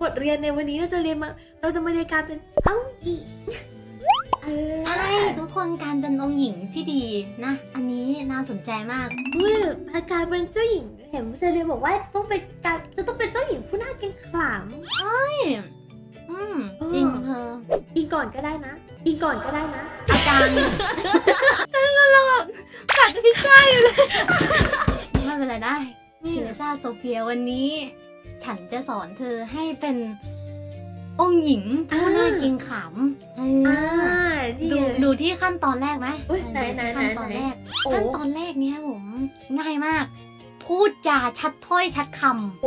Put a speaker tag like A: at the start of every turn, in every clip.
A: ทเรียนในวันนี้เราจะมาเรียนการเป็นเอ้าอี
B: ใช่ทุกคนการเป็นองค์หญิงที่ดีนะอันนี้น่าสนใจมาก
A: การเป็นเจ้าหญิงเห็นเซเรียบอกว่าจะต้องเป็นเจ้าหญิงผู้น่าเกรงขาม
B: ใช่จริงเธอ
A: อิงก่อนก็ได้นะ
B: อาจารย์ฉันกำลังแบบกัดพิซซ่าอยู่เลยไม่เป็นไรได้เทเรซ่าโซเฟียวันนี้ฉันจะสอนเธอให้เป็นองค์หญิงผู้น่าเกรงขามดูที่ขั้นตอนแรกไหมขั้นตอนแรกเนี้ยผมง่ายมากพูดจาชัดถ้อยชัดคำ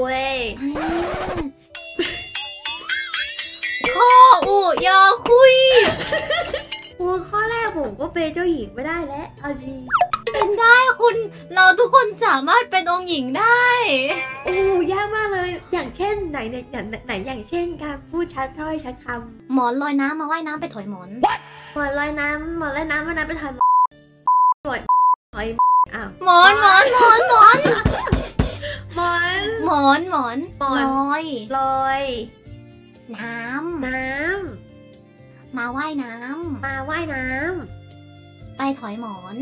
B: ข้ออุยอคุย
A: ข้อแรกผมก็เป็นเจ้าหญิงไม่ได้แล้วเอาจริง
B: เป็นได้คุณเราทุกคนสามารถเป็นองค์หญิงได้
A: ยากมากเลยอย่างเช่นไหนอย่างเช่นการพูดชัดถ้อยชัดค
B: ำหมอนลอยน้ำมาว่ายน้ำไปถอยหมอน
A: หมอนลอยน้ำว่ายน้ำไปถอยหมอน
B: หมอนลอยน้ำมาว่ายน้ำไปถอยหมอน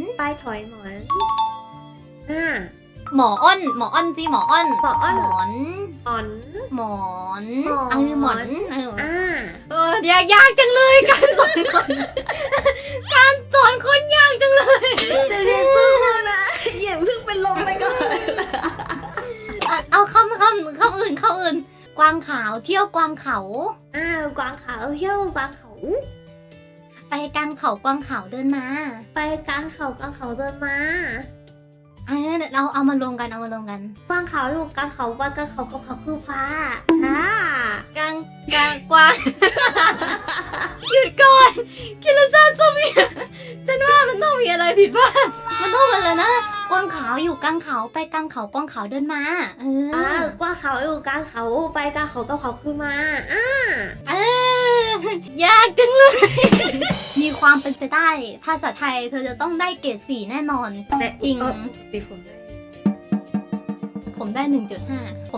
B: หมออ้อนสิหมออ้อนหมอนยากจังเลยการสอนคนยากจังเลย
A: จะเรียนสู้นะอย่าเพิ่งเป็นลมไปก่อน
B: เอาคำอื่นกวางขาวเที่ยวกวางเขา
A: กวางขาวเที่ยวกวางเขา
B: ไปกลางเขากวางขาวเดินมาเราเอามารวมกัน
A: กวางขาวอยู่กลางเขาเขาคือพระ
B: กลางกวางหยุดก่อนคิราซาโซเฟียฉันว่ามันต้องมีอะไรผิดบ้างมันต้องเป็นอะไรนะกวางขาวอยู่กลางเขาไปกลางเขากวางขาวเดินม
A: ากวางขาวอยู่กลางเขาไปกลางเขาเขาคือม
B: ายากจังเลยมีความเป็นไปได้ภาษาไทยเธอจะต้องได้เกรด 4แน่นอนจริงผมได้ 1.5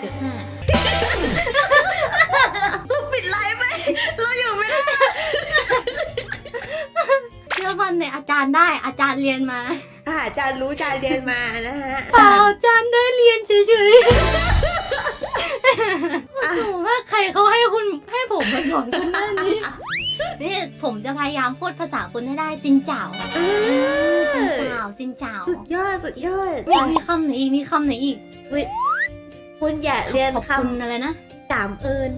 A: เราปิดไลฟ์ไปเราอยู่ไม่ได้
B: เชื่อมันในอาจารย์ได้อาจารย์เรียนมา
A: อาจารย์รู้อาจารย์เรียนมานะฮะ
B: อาจารย์ได้เรียนเฉยๆผมว่าใครเขาให้ผมมาสอนคุณด้านนี้นี่ผมจะพยายามพูดภาษาคุณให้ได้ซินเจ้าซินเจ้า
A: สุดยอด
B: มีคำไหนอีก
A: คุณอย่าเรียนค
B: ำอะไรนะ
A: กามเอิญ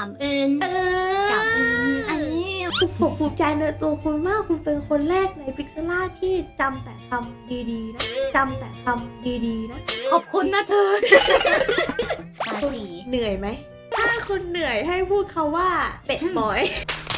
B: อันนี้
A: ผมภูมิใจในตัวคุณมากคุณเป็นคนแรกในพิกซ์ล่าที่จำแต่คำดีๆนะ
B: ขอบคุณนะเธอ
A: เหนื่อยไหมถ้าคุณเหนื่อยให้พูดเขาว่าเป็ดหมอย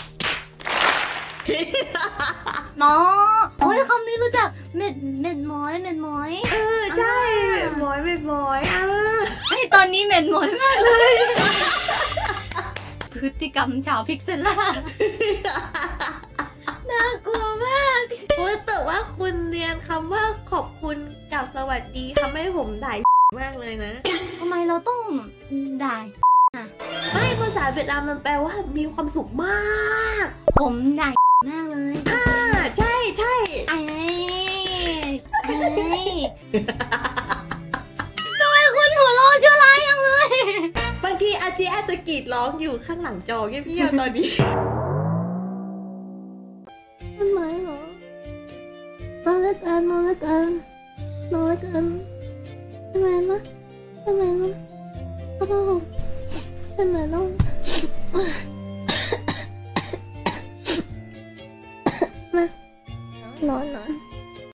B: เนาะโอ้ยคำนี้รู้จักเม็ดหมอย
A: ใช่เม็ดหมอย
B: ไอตอนนี้เม็ดหมอยมากเลยพฤติกรรมชาวพิกเซล่าน่ากลัวมาก
A: แต่ว่าคุณเรียนคำว่าขอบคุณกับสวัสดีทำให้ผมได้มากเลยนะ
B: ทำไมเราต้องได้
A: ไม่ภาษาเวียดนามมันแปลว่ามีความสุขมาก
B: ผมได้มากเลย
A: ใช่
B: ทำไมคุณหัวเราะชั่วร้ายอย่างเลย
A: บางทีอาจจะกรีดร้องอยู่ข้างหลังจอเงียบๆตอนนี้
B: ทำไมเหรอนอนแล้วกันทำไม